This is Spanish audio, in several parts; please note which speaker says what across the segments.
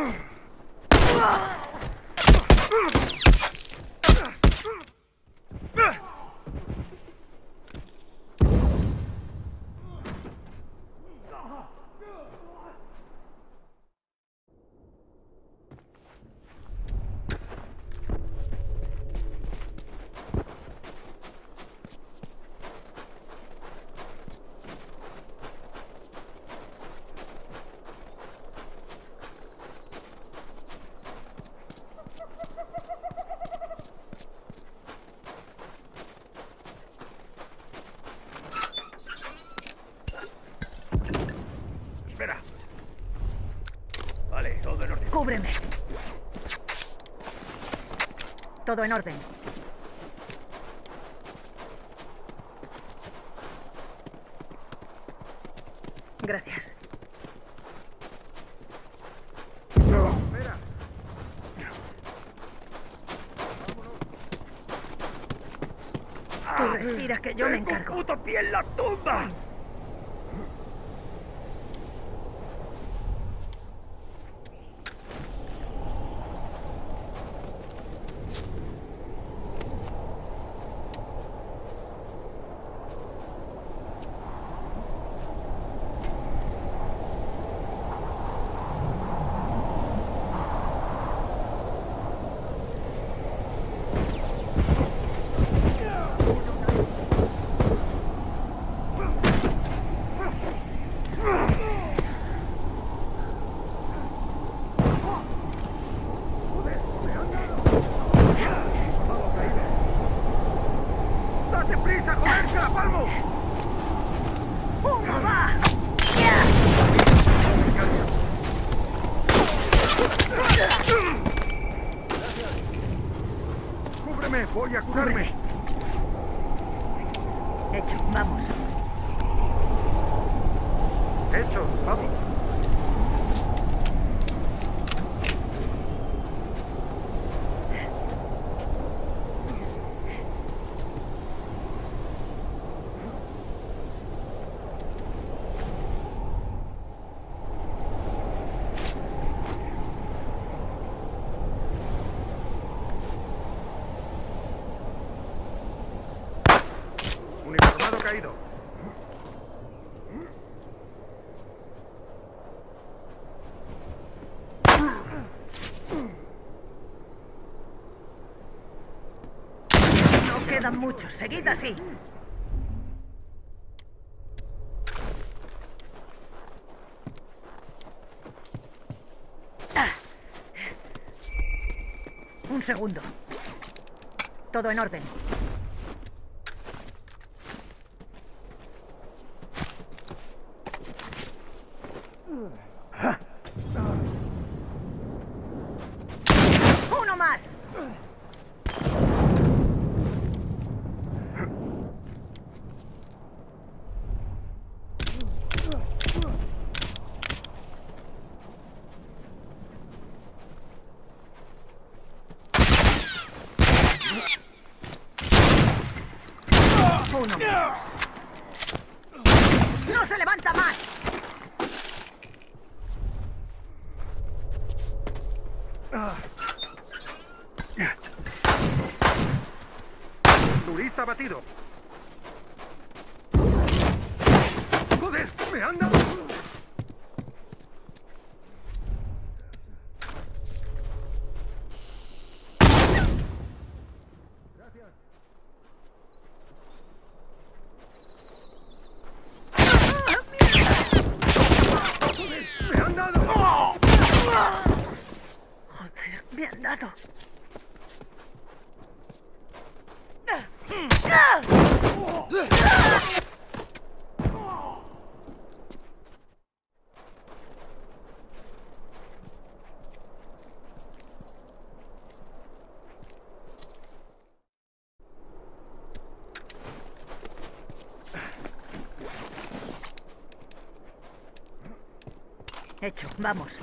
Speaker 1: Cúbreme. Todo en orden. Gracias.
Speaker 2: No, espera.
Speaker 1: Tú respira que yo me encargo.
Speaker 2: ¡Puto pie en la tumba!
Speaker 3: Voy a curarme.
Speaker 1: Hecho, vamos.
Speaker 3: Hecho, vamos. Uniformado caído.
Speaker 1: No quedan muchos. Seguid así. Un segundo. Todo en orden. ¡Uno más! Uno más. ¡No se levanta más!
Speaker 3: Turista batido. ¡Joder! ¡Me han dado! ¡Me han dado!
Speaker 1: Joder, me han dado. Hecho, vamos.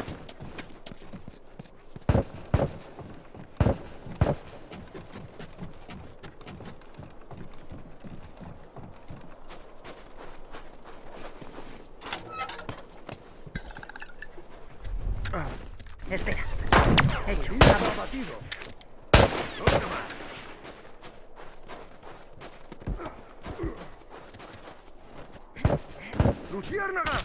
Speaker 1: Espera. Hecho.
Speaker 3: Mira,
Speaker 1: Vamos.
Speaker 3: abatido. Otro más. ¡Luciérnaga!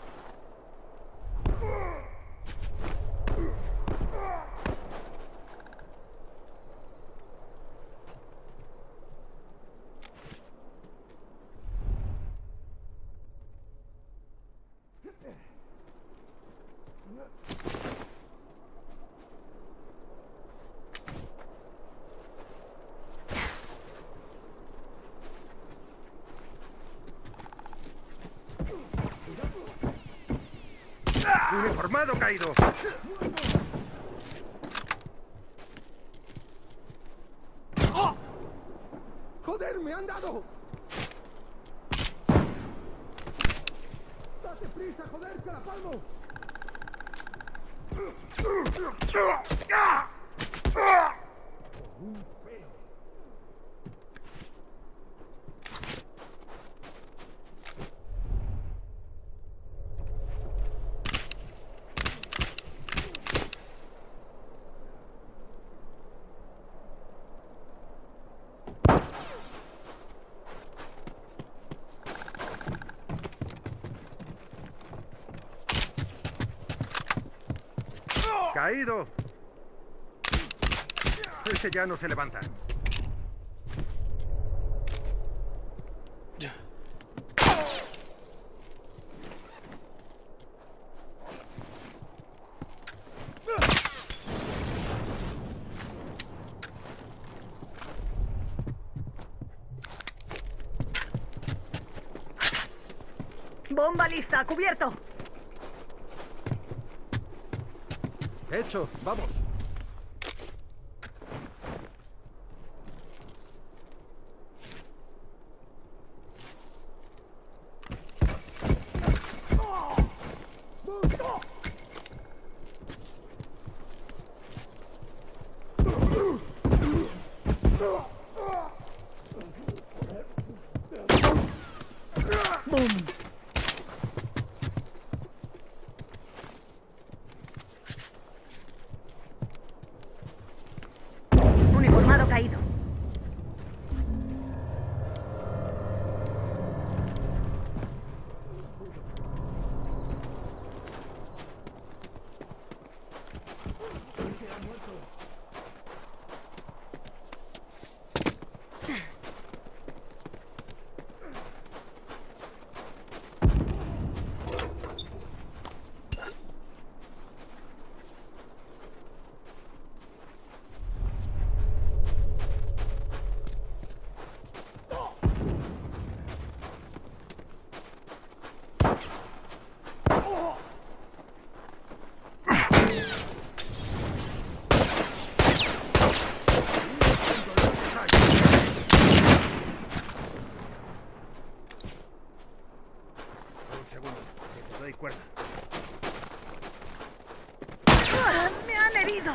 Speaker 3: Uniformado caído. ¡Oh! ¡Joder, me han dado! ¡Date prisa, joder, que la palmo! ¡Caído! Ese ya no se levanta.
Speaker 1: Bomba lista, cubierto.
Speaker 3: Hecho, vamos.
Speaker 1: Boom. Uniformado caído.
Speaker 3: Cuerda.
Speaker 1: ¡Ah! ¡Me han herido!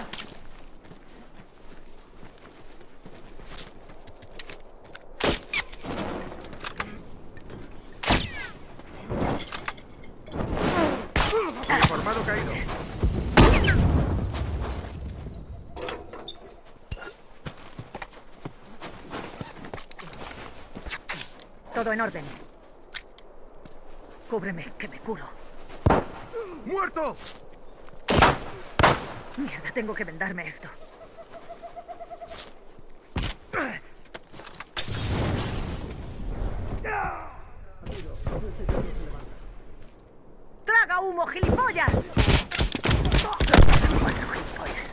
Speaker 3: Uniformado caído.
Speaker 1: Todo en orden. Cúbreme, que me curo.
Speaker 3: ¡Muerto!
Speaker 1: Mierda, tengo que vendarme esto. ¡Traga humo, gilipollas! Cuatro gilipollas.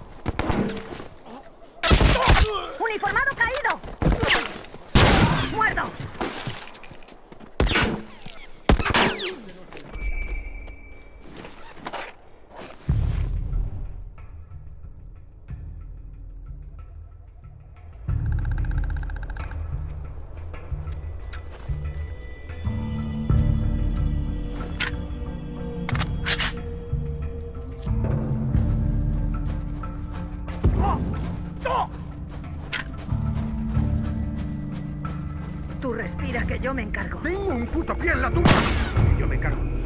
Speaker 1: ¡Uniformado caído! ¡Muerto! Tú respira, que yo me encargo.
Speaker 3: Tengo un puto pie en la tumba. Yo me encargo.